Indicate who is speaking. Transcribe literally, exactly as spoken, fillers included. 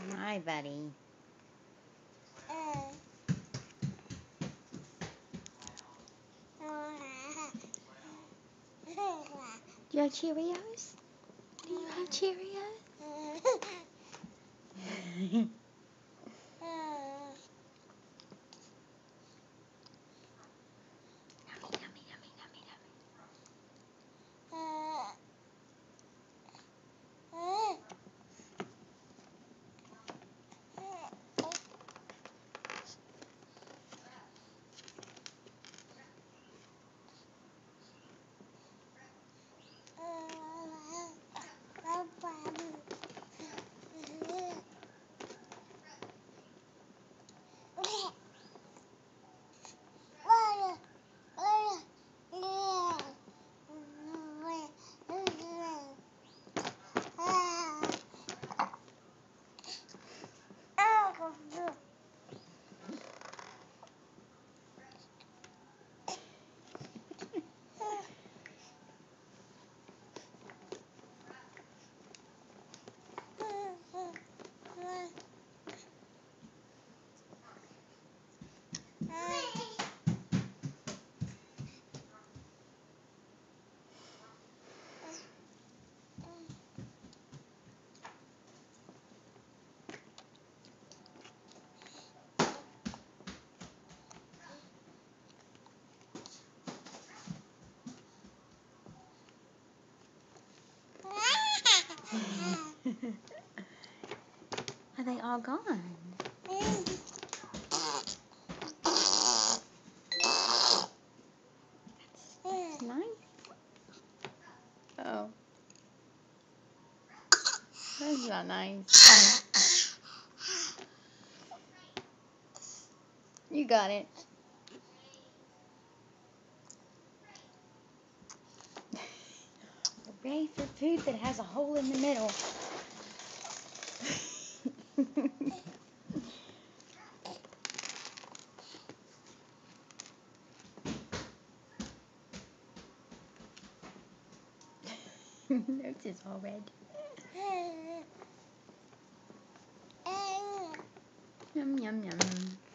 Speaker 1: Hi, buddy. Do you have Cheerios? Do you have Cheerios? Yummy, yummy, yummy, yummy, yummy. Are they all gone? That's nice. Oh. That's not nice. You got it. Ready for food that has a hole in the middle. Nose is all red. Yum, yum, yum.